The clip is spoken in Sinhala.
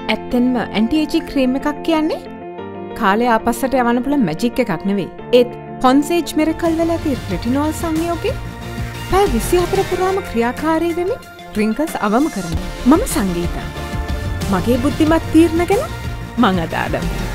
ඇත්තෙන්ම ඇන්ටි ඒජින් ක්‍රීම් එකක් කියන්නේ කාලේ ආපස්සට යවන්න පුළුවන් මැජික් එකක් නෙවෙයි. ඒත් කොන්සේජ් මිරකල් වල ඇති රෙටිනෝල් සංයෝගය පැය 24 පුරාම ක්‍රියාකාරී වෙමින් රින්කල්ස් අවම කරනවා. මම සංගීතා. මගේ බුද්ධිමත් තීරණ ගැන මං අදාළයි.